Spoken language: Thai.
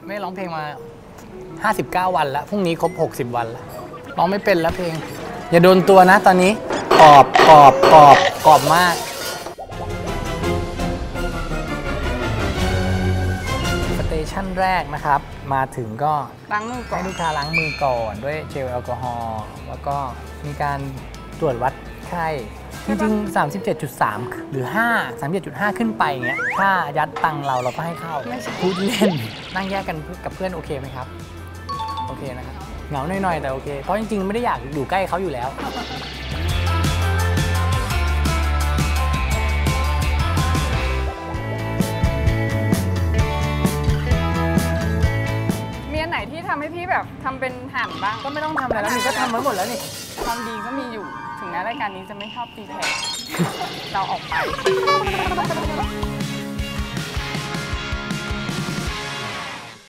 ไม่ร้องเพลงมา59 วันแล้วพรุ่งนี้ครบ60 วันแล้วร้องไม่เป็นแล้วเพลงอย่าโดนตัวนะตอนนี้กรอบมากสเตชันแรกนะครับมาถึงก็ล้างมือก่อนให้ลูกค้าล้างมือก่อนด้วยเจลแอลกอฮอล์แล้วก็มีการตรวจวัดไข้จริงๆ 37.3 หรือ 5 37.5 ขึ้นไปเงี้ยถ้ายัดตังเราก็ให้เข้าพูดเล่นนั่งแยกกันกับเพื่อนโอเคไหมครับโอเคนะครับเหงาหน่อยๆแต่โอเคเพราะจริงๆไม่ได้อยากอยู่ใกล้เขาอยู่แล้วมีอันไหนที่ทำให้พี่แบบทำเป็นหั่นบ้างก็ไม่ต้องทำอะไรแล้วนี่ก็ทำไว้หมดแล้วนี่ความดีก็มีอยู่ถึงแม้รายการนี้จะไม่ชอบตีแผ่เราออกไป